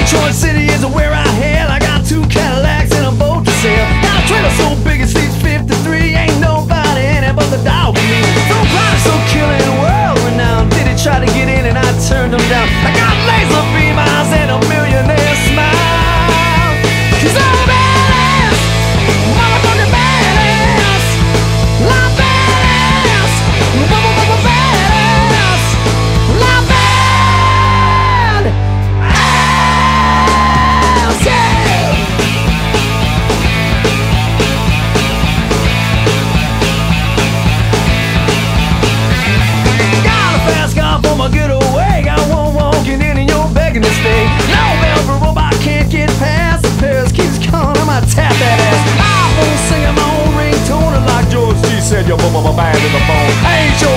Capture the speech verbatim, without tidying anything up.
Detroit City is where I hail. I got two Cadillacs and a boat to sail. Got a trailer so big it seats fifty-three. Ain't nobody in it but the dog and me. No product so killing, world renowned. Did he try to get in and I turned him down. I got laser beam eyes and a millionaire smile. She's all badass, motherfucking badass. La badass, motherfucking badass. La bad ass, yeah. Got a fast car for my getaway. Got one walking in and you're begging to stay. No bell for robot can't get past. The Paris keeps calling, I might tap that ass. iPhone singing my own ringtone, and like George G said, you're band in the bone. I ain't your